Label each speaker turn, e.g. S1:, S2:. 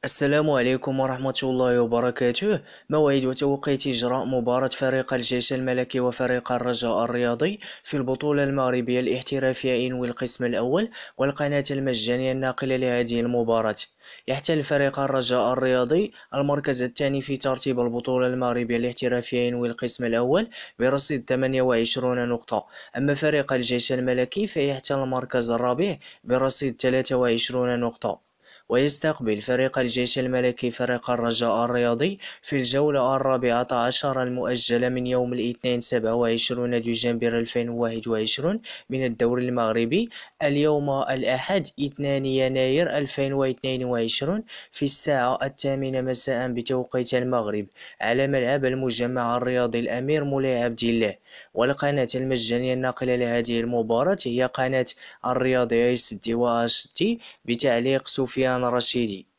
S1: السلام عليكم ورحمة الله وبركاته. موعد وتوقيت إجراء مباراة فريق الجيش الملكي وفريق الرجاء الرياضي في البطولة المغربية الاحترافية إنوي القسم الأول، والقناة المجانية الناقلة لهذه المباراة. يحتل فريق الرجاء الرياضي المركز الثاني في ترتيب البطولة المغربية الاحترافية إنوي القسم الأول برصيد 28 نقطة، أما فريق الجيش الملكي فيحتل المركز الرابع برصيد 23 نقطة. ويستقبل فريق الجيش الملكي فريق الرجاء الرياضي في الجولة الرابعة عشر المؤجلة من يوم الاثنين 27 دجنبر 2021 من الدوري المغربي، اليوم الأحد 2 يناير 2022 في الساعة 8 مساء بتوقيت المغرب، على ملعب المجمع الرياضي الأمير مولاي عبد الله. والقناة المجانية الناقلة لهذه المباراة هي قناة الرياضي اس دي واش تي، بتعليق سفيان رشيدي.